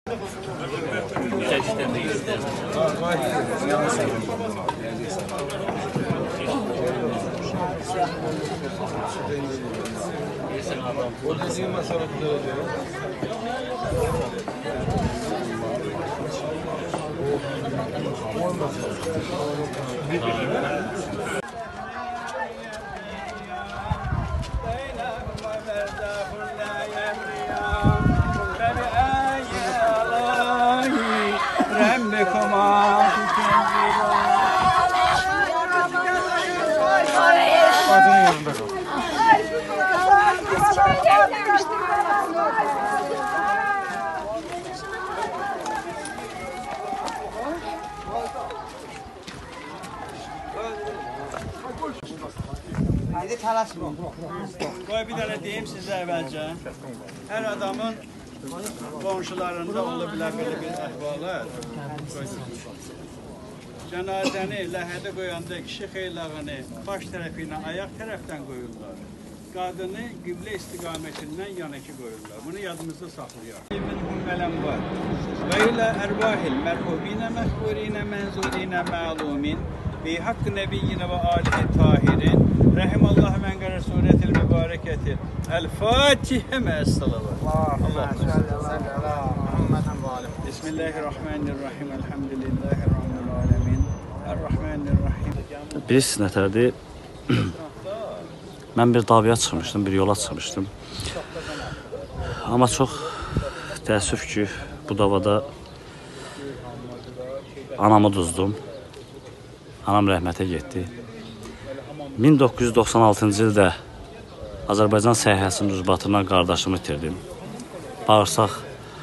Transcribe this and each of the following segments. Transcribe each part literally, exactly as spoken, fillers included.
Haydi tələsməyin. Qoy bir dənə deyim sizə əvvəlcə. Hər adamın qonşularında ola bilər belə bir əhvalat. Cənazəni ləhədə qoyanda kişi xeylağını baş tərəfi ilə ayaq tərəfdən qoyurlar. Qadını qiblə istiqamətindən yanaki qoyurlar. Bunu yadımızda saxlayaq. Minhum mələm var. Və ilə ərvahil mərhubinə məxburinə mənzurinə məlumin bi haqqı nəbiyyinə və alihi tahirin Rəhimallahu mən qərər surətil mübarəkəti Əl-Fatihə məs-salavat. Bismillahirrahmanirrahim. Elhamdülillahi rabbil alamin. Ər-Rahmanir-Rahim. Bilirsiniz nətərdir? Mən bir davaya çıxmışdım, bir yola çıxmışdım. Amma çox təəssüf ki, bu davada anamı duzdum. Anam rəhmətə getdi. min doqquz yüz doxsan altıncı ildə Azərbaycan səhiyyəsinin rüzbatından qardaşımı itirdim. Bağırsaq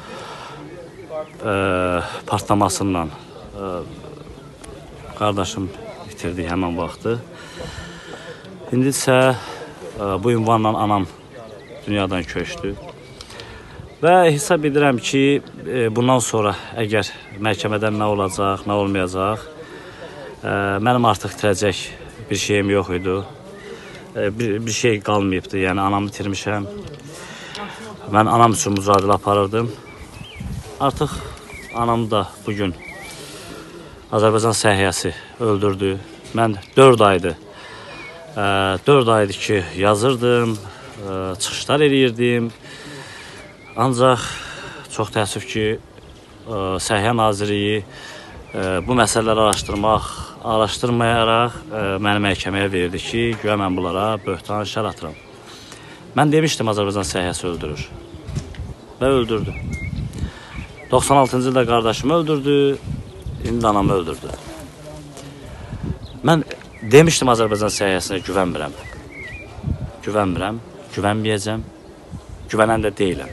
e, partlamasından e, qardaşım itirdi həmən vaxtı. İndi isə e, bu ünvanla anam dünyadan köçdü. Və hesab edirəm ki, e, bundan sonra əgər məhkəmədən nə olacaq, nə olmayacaq, e, mənim artıq itirəcək bir şeyim yox idi. E, bir, bir şey qalmayıbdı, yəni anamı itirmişəm. Mən anam üçün mücadilə aparırdım. Artıq anamı da bugün Azərbaycan səhiyyəsi öldürdü. Mən dörd aydır. dörd aydır ki, yazırdım, e, çıxışlar eləyirdim. Ancaq çox təəssüf ki, e, Səhiyyə Nazirliyi e, bu məsələləri araşdırmaq, araşdırmayaraq e, məni məhkəməyə verdi ki, güya mən bunlara böhtan şər atıram. Mən demişdim Azərbaycan səhiyyəsi öldürür və öldürdü. doxsan altıncı ildə qardaşımı öldürdü, indi anamı öldürdü. Mən demişdim Azərbaycan səhiyyəsinə güvənmirəm. Güvənmirəm, güvənməyəcəm, güvənən də deyiləm.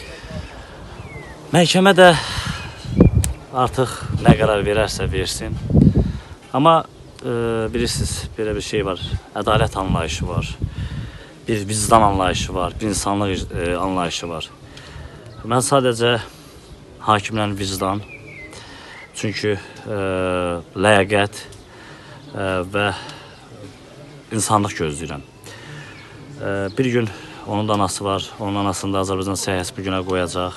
Məhkəmə də artıq nə qərar verərsə versin. Amma e, bilirsiniz, belə bir şey var, ədalət anlayışı var, bir vicdan anlayışı var, bir insanlıq e, anlayışı var. Mən sadəcə hakimlərin vicdan, çünki e, ləyaqət e, və insanlıq gözləyirəm. E, bir gün onun da anası var, onun anasını da Azərbaycan səhiyyəsi bu günə qoyacaq.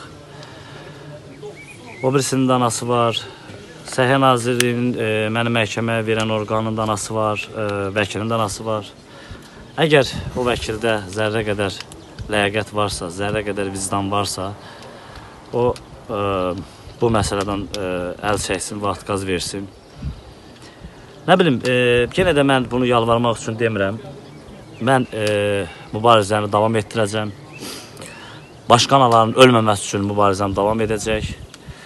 O birisinin də anası var, Səhiyyə Nazirliyinin e, məni məhkəməyə verən orqanın da anası var, e, vəkilin də anası var. Əgər o vəkildə zərrə qədər ləyaqət varsa, zərrə qədər vicdan varsa, o e, bu məsələdən e, əl çəksin, vaxt qaz versin. Nə bilim, e, yenə də mən bunu yalvarmaq üçün demirəm. Mən e, mübarizəni davam etdirəcəm. Başqa anaların ölməməsi üçün mübarizəm davam edəcək.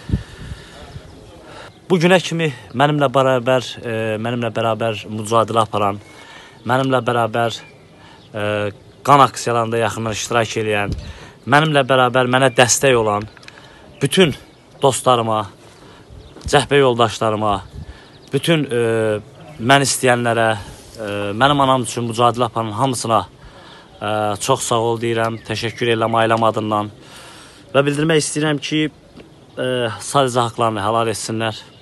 Bu günə kimi mənimlə bərabər, e, mənimlə bərabər mücadilə aparan, mənimlə bərabər e, qan aksiyalarında yaxından iştirak edən, mənimlə bərabər mənə dəstək olan bütün dostlarıma, cəhbə yoldaşlarıma, bütün e, mən istəyənlərə, e, mənim anam üçün mücadilə aparan hamısına e, çox sağ ol deyirəm, təşəkkür edirəm ailəm adından və bildirmək istəyirəm ki, e, sadəcə haqlarını helal etsinlər.